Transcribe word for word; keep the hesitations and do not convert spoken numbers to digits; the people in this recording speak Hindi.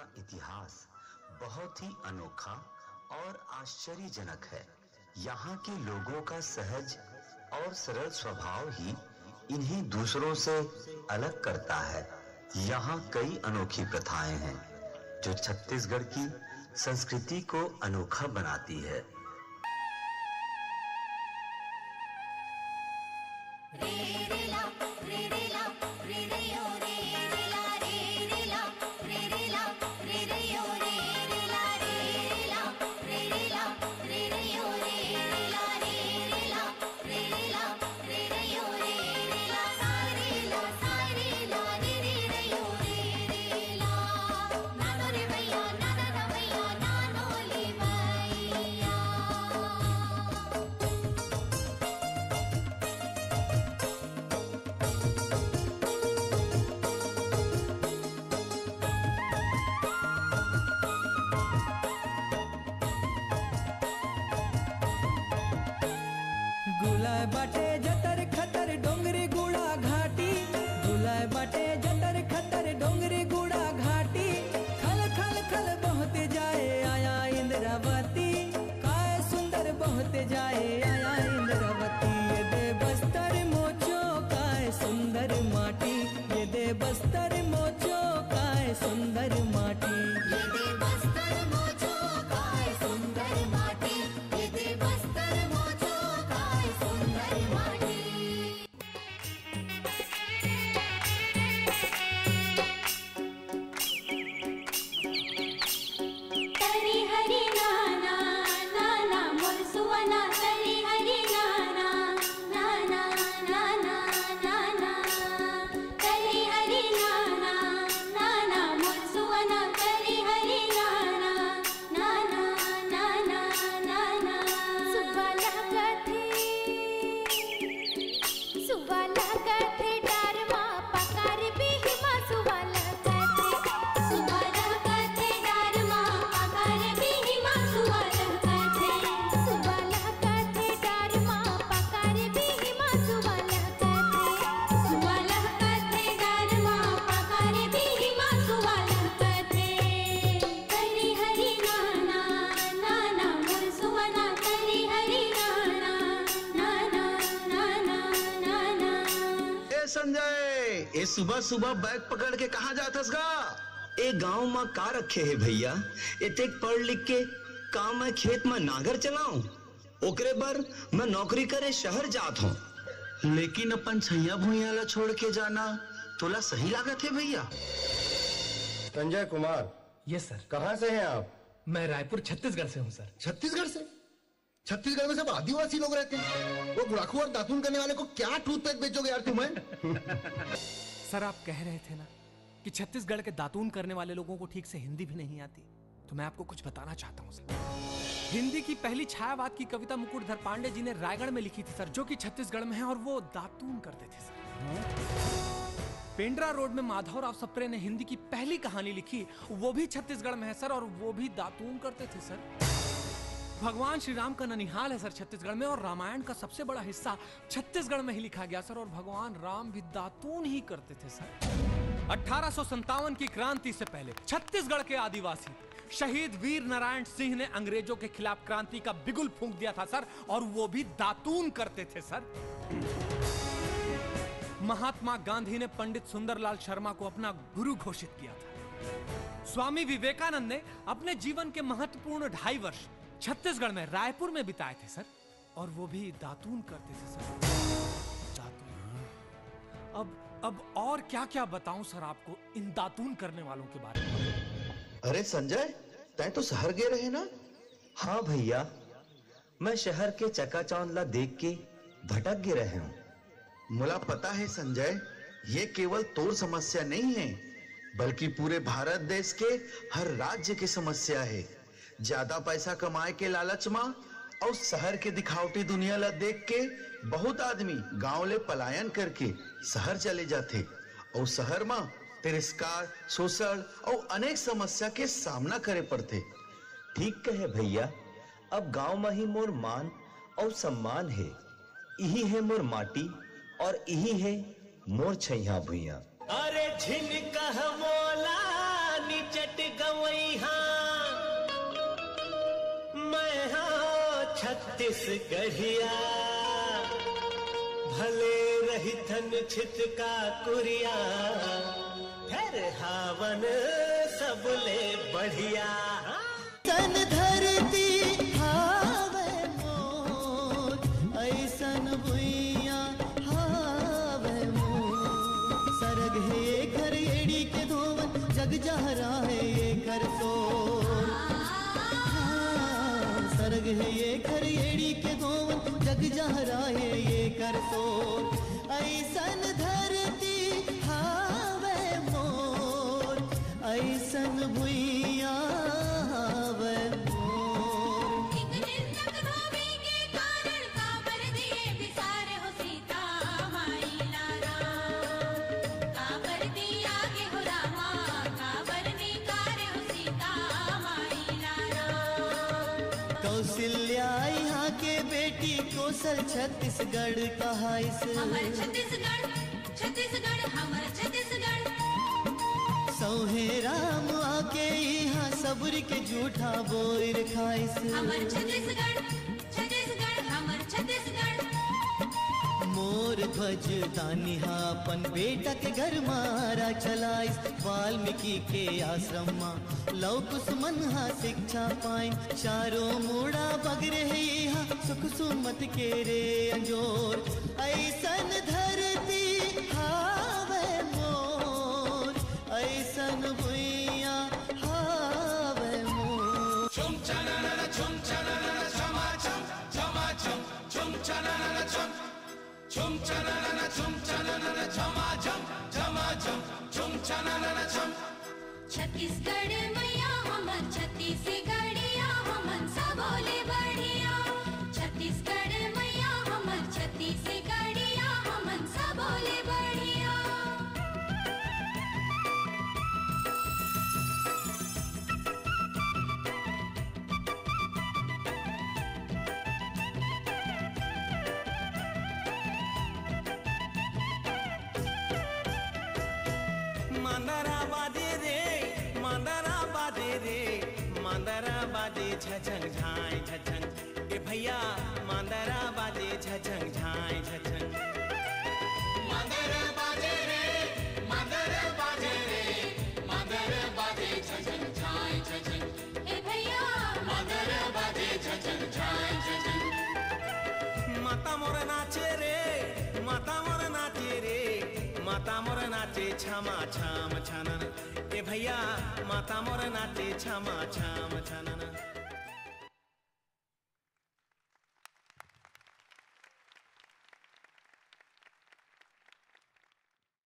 का इतिहास बहुत ही अनोखा और आश्चर्यजनक है। यहाँ के लोगों का सहज और सरल स्वभाव ही इन्हें दूसरों से अलग करता है। यहाँ कई अनोखी प्रथाएं हैं जो छत्तीसगढ़ की संस्कृति को अनोखा बनाती है। गुलाय बाटे जतर खतर डोंगरी गुड़ा घाटी, गुलाय बाटे जतर खतर डोंगरी गुड़ा घाटी, खल खल खल बहते जाए आया इंद्रावती, काय सुंदर बहते जाए आया इंद्रावती। ये दे बस्तर मोचो काय सुंदर माटी, ये दे बस्तर मोचो काय सुंदर माटी, ये दे बस्तर मोचो काय सुंदर माटी, ये दे बस्तर मोचो काय सुंदर माटी। तरी हरी नाना नाना मोर सुवना, तरी हरी नाना नाना नाना नाना, तरी हरी नाना नाना मोर सुवना, तरी हरी नाना नाना नाना नाना। सुवाला कथे सुवाला कथे डारमा पकार बिहिमा, सुवाला कथे सुवाला कथे डारमा पकार बिहिमा, सुवाला कथे सुवाला कथे डारमा पकार बिहिमा, सुवाला कथे सुवाला कथे डारमा पकार बिहिमा, सुवाला कथे। तरी हरी नाना नाना मोर सुवना, तरी हरी नाना नाना नाना नाना। ए संजय, ए सुबह सुबह बैग पकड़ के कहाँ जातस गा? ए गांव में का रखे है भैया? एते पढ़ लिख के का मैं खेत में नागर चलाऊं? ओकरे बर मैं नौकरी करे शहर जात हूँ। लेकिन अपन छैया भुइया ला छोड़ के जाना तोला सही लागत है भैया? Sanjay Kumar, yes sir. कहाँ से हैं आप? मैं रायपुर छत्तीसगढ़ से हूँ सर। छत्तीसगढ़ से? छत्तीसगढ़ में सब आदिवासी लोग रहते हैं। वो गुड़ाखू और दातून करने वाले को क्या टूथपेस्ट बेचोगे यार तुम्हें? सर आप कह रहे थे ना कि छत्तीसगढ़ के दातून करने वाले लोगों को ठीक से हिंदी भी नहीं आती, तो मैं आपको कुछ बताना चाहता हूँ सर। हिंदी की पहली छायावाद की कविता मुकुटधर पांडे जी ने रायगढ़ में लिखी थी सर, जो कि छत्तीसगढ़ में है, और वो दातून करते थे सर। पेंड्रा रोड में माधवराव सप्रे ने हिंदी की पहली कहानी लिखी, वो भी छत्तीसगढ़ में है सर, और वो भी दातून करते थे सर। भगवान श्री राम का ननिहाल है सर छत्तीसगढ़ में, और रामायण का सबसे बड़ा हिस्सा छत्तीसगढ़ में ही लिखा गया सर, और भगवान राम भी दातून ही करते थे सर। अठारह सौ संतावन की क्रांति से पहले छत्तीसगढ़ के आदिवासी शहीद वीर नारायण सिंह ने अंग्रेजों के खिलाफ क्रांति का बिगुल फूंक दिया था सर, और वो भी दातून करते थे सर। महात्मा गांधी ने पंडित सुंदरलाल शर्मा को अपना गुरु घोषित किया था। स्वामी विवेकानंद ने अपने जीवन के महत्वपूर्ण ढाई वर्ष छत्तीसगढ़ में रायपुर में बिताए थे सर, और वो भी दातून करते थे सर। दातून। अब अब और क्या क्या बताऊं सर आपको इन दातून करने वालों के बारे में? अरे संजय, तय तो शहर गए रहे ना? हाँ भैया, मैं शहर के चकाचौंध देख के भटक गे रहे हूँ। मुला पता है संजय, ये केवल तोर समस्या नहीं है, बल्कि पूरे भारत देश के हर राज्य की समस्या है। ज्यादा पैसा कमाए के लालच में और शहर के दिखावटी दुनिया ला देख के बहुत आदमी गांव ले पलायन करके शहर चले जाते, और शहर में तिरस्कार, शोषण और अनेक समस्या के सामना करे पड़ते। ठीक कहे भैया, अब गांव में ही मोर मान और सम्मान है। यही है मोर माटी और यही है मोर छैया भुइया। अरे झिनकह मोला चट गवई हाँ मैं हाँ छत्तीसगढ़िया भले रही थन छिटका कुरिया फिर हावन सबले बढ़िया तन धरती हावे मोर ऐसन भुइया हावे मोर सरग है घर एड़ी के धोवन जग जहरा है ये कर सोर हाँ, सरग है ये घर एड़ी के धोवन जग जहरा है ये कर सोर ऐसन धरती हावे मोर ऐसन भुइया हावे मोर एक दिन तक धोबी के कारण काबर दिए बिसारे हो सीता माई लारा काबर दिया के हो रामा काबर निकारे हो सीता माई लारा कौशल्या यहाँ के बेटी कौशल छत्तीसगढ़ कहा इस हमर छत्तीसगढ़ छत्तीसगढ़ हमर छत्तीसगढ़ सौहे राम आके यहाँ सब्र के झूठा बोर खाइस हमर छत्तीसगढ़ छत्तीसगढ़ हमर छत्तीसगढ़ मोर ध्वज दानिहा अपन बेटा के घर मारा चलाइस वाल्मीकि के आश्रम मा लव कुसुमन हा शिक्षा पाइन चारों मूड़ा बगरे है यहाँ सुख सुमत के रे अंजोर ऐसन धरती हावे मोर ऐसन भुइया हावे मोर chum chanana chum chanana chama chum chama chum chum chanana chum chum chanana chum chanana chama chum chama chum chum chanana chum Chhattisgarh मैया हमन छत्तीसगढ़िया हमन सबोले बढ़िया छत्तीसगढ़ मैया हमन छत्तीसगढ़िया हमन सबोले बढ़िया मांदरा बाजे रे मांदरा बाजे रे मांदरा बाजे झझंग झाई झझंग ए भैया मांदरा बाजे झझंग झाई झझंग मांदरा बाजे रे मांदरा बाजे रे मांदरा बाजे झझंग झाई झझंग ए भैया मांदरा बाजे झझंग झाई झझंग माता मोर नाचे रे माता मोर नाचे रे माता मोर नाचे छमा छम छनन ए भैया माता मोर नाचे छमा छम छनन